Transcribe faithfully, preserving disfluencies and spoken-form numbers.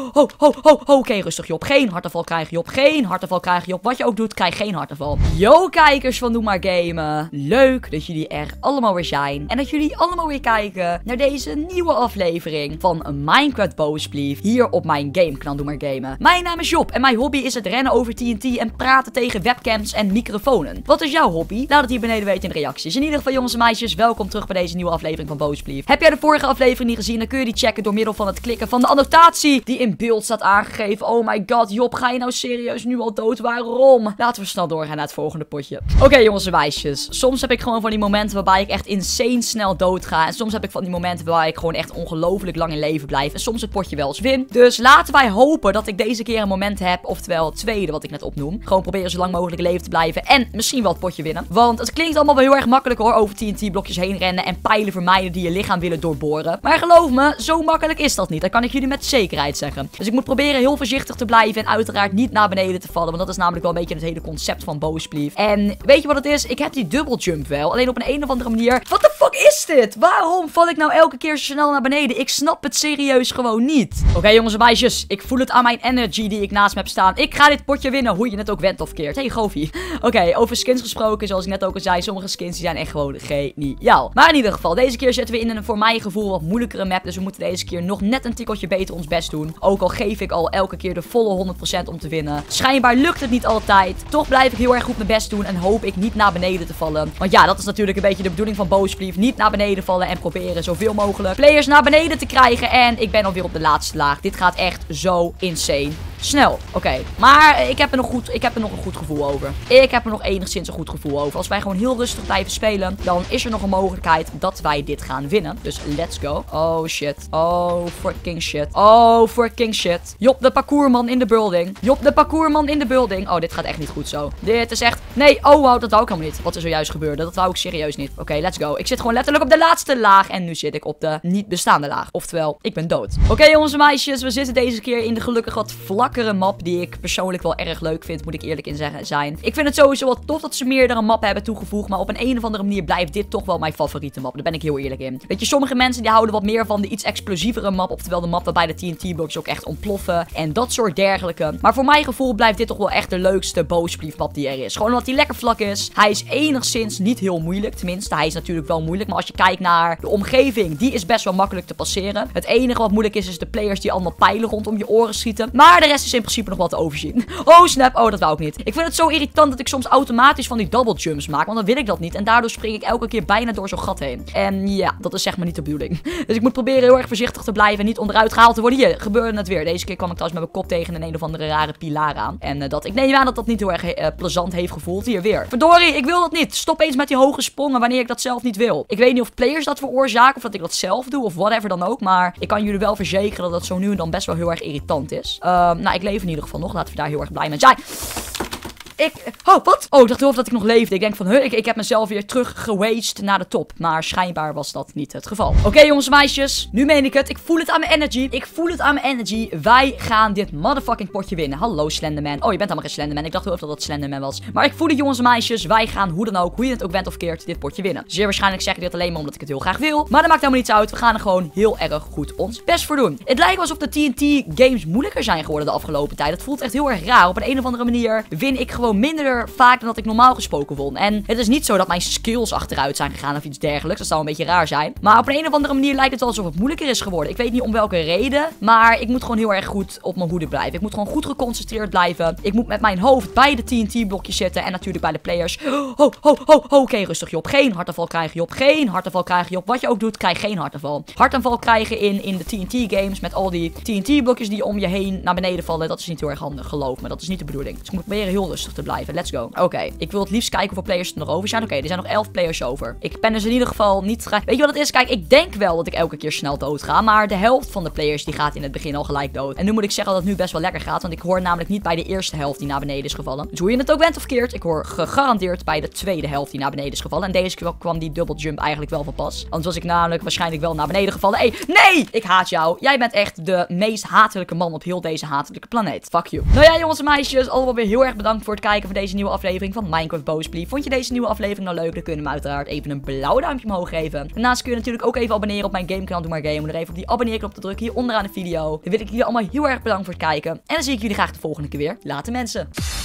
ho, ho, ho, ho. Oké, rustig Job. Geen hartaanval krijgen Job. Geen hartaanval krijgen Job. Wat je ook doet, krijg geen hartaanval. Yo, kijkers van Doe Maar Gamen. Leuk dat jullie er allemaal weer zijn. En dat jullie allemaal weer kijken naar deze nieuwe aflevering van een Minecraft Boosplief hier op mijn gamekanaal Doe Maar Gamen. Mijn naam is Job en mijn hobby is het rennen over T N T en praten tegen webcams en microfoons. Wat is jouw hobby? Laat het hier beneden weten in de reacties. In ieder geval, jongens en meisjes, welkom terug bij deze nieuwe aflevering van Boosplief. Heb jij de vorige aflevering niet gezien, dan kun je die checken door middel van het klikken van de annotatie die in beeld staat aangegeven. Oh my god, Job, ga je nou serieus nu al dood? Waarom? Laten we snel doorgaan naar het volgende potje. Oké, okay, jongens en meisjes. Soms heb ik gewoon van die momenten waarbij ik echt insane snel dood ga. En soms heb ik van die momenten waarbij ik gewoon echt ongelooflijk lang in leven blijf. En soms het potje wel eens win. Dus laten wij hopen dat ik deze keer een moment heb. Oftewel het tweede wat ik net opnoem. Gewoon proberen zo lang mogelijk in leven te blijven. En misschien wel het potje winnen. Want het klinkt allemaal wel heel erg makkelijk hoor. Over T N T blokjes heen rennen. En pijlen vermijden die je lichaam willen doorboren. Maar geloof me, zo makkelijk is dat niet. Dat kan ik jullie met zekerheid zeggen. Dus ik moet proberen heel voorzichtig te blijven. En uiteraard niet naar beneden te vallen. Want dat is namelijk wel een beetje het hele concept van Boosplief. En weet je wat het is? Ik heb die dubbeljump wel. Alleen op een, een of andere manier. What the fuck is dit? Waarom val ik nou elke keer zo snel naar beneden? Ik snap het serieus gewoon niet. Oké, okay, jongens en meisjes. Ik voel het aan mijn energy die ik naast me heb staan. Ik ga dit potje winnen. Hoe je het ook went of keert. Hey, Goofy. Oké, okay, over skins gesproken. Zoals ik net ook al zei. Sommige skins die zijn echt gewoon geniaal. Maar in ieder geval. Deze keer zitten we in een voor mijn gevoel wat moeilijkere map. Dus we moeten deze keer nog net een tikkeltje beter ons best doen. Ook al geef ik al elke keer de volle honderd procent om te winnen. Schijnbaar lukt het niet altijd. Toch blijf ik heel erg goed mijn best doen. En hoop ik niet naar beneden te vallen. Want ja, dat is natuurlijk een beetje de bedoeling van Boosplief. Niet naar beneden vallen en proberen zoveel mogelijk players naar beneden te krijgen. En ik ben alweer op de laatste laag. Dit gaat echt zo insane snel. Oké. Okay. Maar ik heb, er nog goed, ik heb er nog een goed gevoel over. Ik heb er nog enigszins een goed gevoel over. Als wij gewoon heel rustig blijven spelen, dan is er nog een mogelijkheid dat wij dit gaan winnen. Dus let's go. Oh shit. Oh freaking shit. Oh freaking shit. Job de parcoursman in de building. Job de parcoursman in de building. Oh, dit gaat echt niet goed zo. Dit is echt... Nee, oh wow, dat wou ik helemaal niet. Wat er zojuist gebeurde. Dat wou ik serieus niet. Oké, okay, let's go. Ik zit gewoon letterlijk op de laatste laag. En nu zit ik op de niet bestaande laag. Oftewel, ik ben dood. Oké, okay, jongens en meisjes. We zitten deze keer in de gelukkig wat vlakkere map. Die ik persoonlijk wel erg leuk vind. Moet ik eerlijk in zeggen zijn. Ik vind het sowieso wel tof dat ze meerdere mappen hebben toegevoegd. Maar op een, een of andere manier blijft dit toch wel mijn favoriete map. Daar ben ik heel eerlijk in. Weet je, sommige mensen die houden wat meer van de iets explosievere map. Oftewel de map waarbij de T N T-blokjes ook echt ontploffen. En dat soort dergelijke. Maar voor mijn gevoel blijft dit toch wel echt de leukste Boosplief map die er is. Gewoon omdat hij lekker vlak is. Hij is enigszins niet heel moeilijk. Tenminste, hij is natuurlijk wel moeilijk. Maar als je kijkt naar de omgeving, die is best wel makkelijk te passeren. Het enige wat moeilijk is, is de players die allemaal pijlen rondom je oren schieten. Maar de rest is in principe nog wat te overzien. Oh snap, oh dat wou ik niet. Ik vind het zo irritant dat ik soms automatisch van die double jumps maak. Want dan wil ik dat niet. En daardoor spring ik elke keer bijna door zo'n gat heen. En ja, dat is zeg maar niet de bedoeling. Dus ik moet proberen heel erg voorzichtig te blijven en niet onderuit gehaald te worden. Hier, gebeurde het weer. Deze keer kwam ik trouwens met mijn kop tegen een een of andere rare pilaar aan. En uh, dat, ik neem aan dat dat niet heel erg uh, plezant heeft gevoeld. Hier weer. Verdorie, ik wil dat niet. Stop eens met die hoge sprongen wanneer ik dat zelf niet wil. Ik weet niet of players dat veroorzaken of dat ik dat zelf doe of whatever dan ook. Maar ik kan jullie wel verzekeren dat dat zo nu en dan best wel heel erg irritant is. Uh, nou, ik leef in ieder geval nog. Laten we daar heel erg blij mee zijn. Ik... Oh, wat? Oh, ik dacht heel of dat ik nog leefde. Ik denk van, huh, ik, ik heb mezelf weer terug gewasted naar de top. Maar schijnbaar was dat niet het geval. Oké, okay, jongens en meisjes. Nu meen ik het. Ik voel het aan mijn energy. Ik voel het aan mijn energy. Wij gaan dit motherfucking potje winnen. Hallo, Slenderman. Oh, je bent allemaal geen Slenderman. Ik dacht heel of dat dat Slenderman was. Maar ik voel het, jongens en meisjes. Wij gaan, hoe dan ook, hoe je het ook bent of keert, dit potje winnen. Zeer waarschijnlijk zeg ik dit alleen maar omdat ik het heel graag wil. Maar dat maakt helemaal niets uit. We gaan er gewoon heel erg goed ons best voor doen. Het lijkt alsof de T N T games moeilijker zijn geworden de afgelopen tijd. Het voelt echt heel erg raar. Op een, een of andere manier win ik gewoon minder vaak dan dat ik normaal gesproken won. En het is niet zo dat mijn skills achteruit zijn gegaan of iets dergelijks. Dat zou een beetje raar zijn. Maar op een, een of andere manier lijkt het wel alsof het moeilijker is geworden. Ik weet niet om welke reden. Maar ik moet gewoon heel erg goed op mijn hoede blijven. Ik moet gewoon goed geconcentreerd blijven. Ik moet met mijn hoofd bij de T N T-blokjes zitten. En natuurlijk bij de players. Ho, ho, ho, ho. Oké, okay, rustig Job. Geen hartaanval krijgen Job. Geen hartaanval krijgen Job. Wat je ook doet, krijg geen hartaanval. Hartaanval krijgen in, in de T N T-games. Met al die T N T-blokjes die om je heen naar beneden vallen. Dat is niet heel erg handig, geloof me. Dat is niet de bedoeling. Dus ik moet proberen heel rustig te blijven. Let's go. Oké, okay. Ik wil het liefst kijken hoeveel players er nog over zijn. Oké, okay, er zijn nog elf players over. Ik ben dus in ieder geval niet... Weet je wat het is? Kijk, ik denk wel dat ik elke keer snel dood ga. Maar de helft van de players die gaat in het begin al gelijk dood. En nu moet ik zeggen dat het nu best wel lekker gaat. Want ik hoor namelijk niet bij de eerste helft die naar beneden is gevallen. Dus hoe je het ook bent of keert, ik hoor gegarandeerd bij de tweede helft die naar beneden is gevallen. En deze keer kwam die double jump eigenlijk wel van pas. Anders was ik namelijk waarschijnlijk wel naar beneden gevallen. Hé, hey, nee! Ik haat jou. Jij bent echt de meest hatelijke man op heel deze hatelijke planeet. Fuck you. Nou ja, jongens en meisjes. Allemaal weer heel erg bedankt voor het het kijken van deze nieuwe aflevering van Minecraft Boostly. Vond je deze nieuwe aflevering nou leuk? Dan kun je hem uiteraard even een blauw duimpje omhoog geven. Daarnaast kun je natuurlijk ook even abonneren op mijn gamekanaal Doe Maar Game. Om er even op die abonneerknop te drukken hier onderaan de video. Dan wil ik jullie allemaal heel erg bedanken voor het kijken. En dan zie ik jullie graag de volgende keer weer. Later mensen.